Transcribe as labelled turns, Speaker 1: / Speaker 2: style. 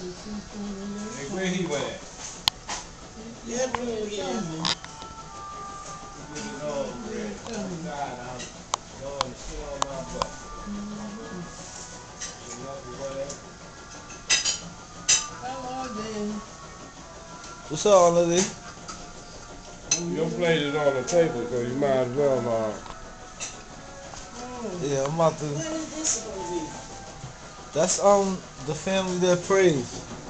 Speaker 1: Hey, where he went at?
Speaker 2: Yeah, bring it in.
Speaker 1: He did it all red. I'm tired. I'm going to sit on my butt. Enough or whatever.
Speaker 2: Hello, then.
Speaker 3: What's up, all of this?
Speaker 1: Your plate is on the table, so you might as well,
Speaker 3: Yeah, I'm about to.
Speaker 2: What is this supposed to be?
Speaker 3: That's the family that prays.